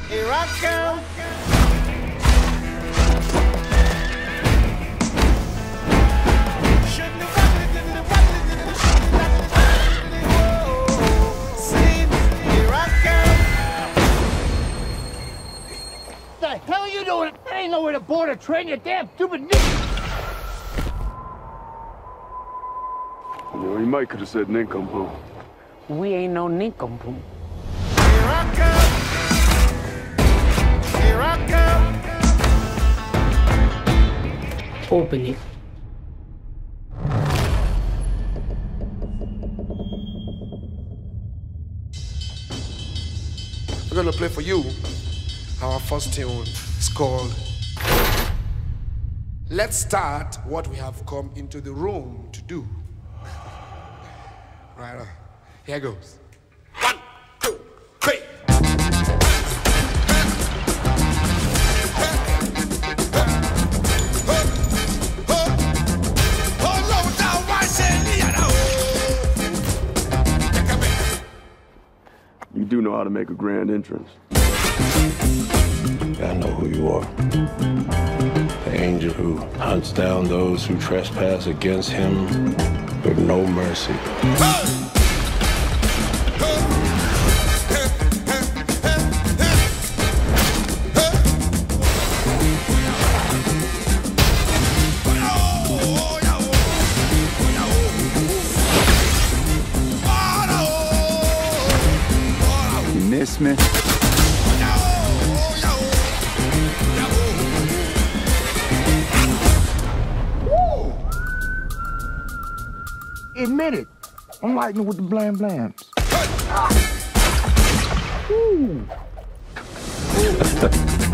Here I come. What the hell are you doing? There ain't nowhere to board a train, you damn stupid nigga! You know, he might could have said nincompoop. We ain't no nincompoop. Here I come. Here I come. Open it. We're gonna play for you our first tune. It's called Let's Start What We Have Come Into the Room to Do. Right on. Here goes. 1, 2, 3. You do know how to make a grand entrance. I know who you are. The angel who hunts down those who trespass against him with no mercy. You miss me? Admit it. I'm lighting it with the blam blams. Ooh.